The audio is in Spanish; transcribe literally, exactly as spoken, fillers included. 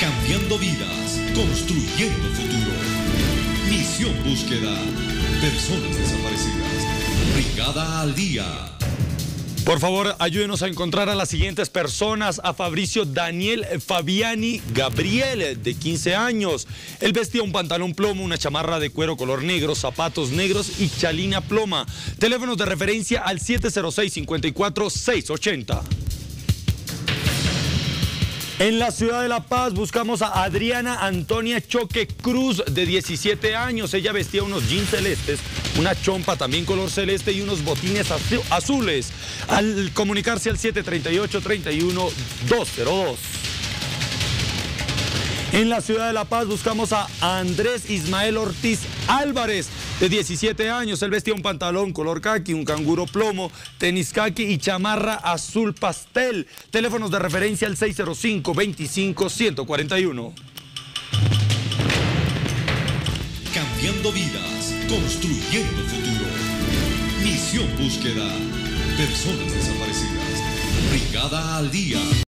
Cambiando vidas, construyendo futuro. Misión Búsqueda. Personas desaparecidas. Brigada al Día. Por favor, ayúdenos a encontrar a las siguientes personas. A Fabricio Daniel Fabiani Gabriel, de quince años. Él vestía un pantalón plomo, una chamarra de cuero color negro, zapatos negros y chalina ploma. Teléfonos de referencia al siete cero seis, cinco cuatro, seis ocho cero. En la ciudad de La Paz buscamos a Adriana Antonia Choque Cruz, de diecisiete años. Ella vestía unos jeans celestes, una chompa también color celeste y unos botines azu azules. Al comunicarse al siete tres ocho, tres uno, dos cero dos. En la ciudad de La Paz buscamos a Andrés Ismael Ortiz Álvarez, de diecisiete años. Él vestía un pantalón color caqui, un canguro plomo, tenis caqui y chamarra azul pastel. Teléfonos de referencia al seis cero cinco, veinticinco, ciento cuarenta y uno. Cambiando vidas, construyendo futuro. Misión Búsqueda. Personas desaparecidas. Brigada al Día.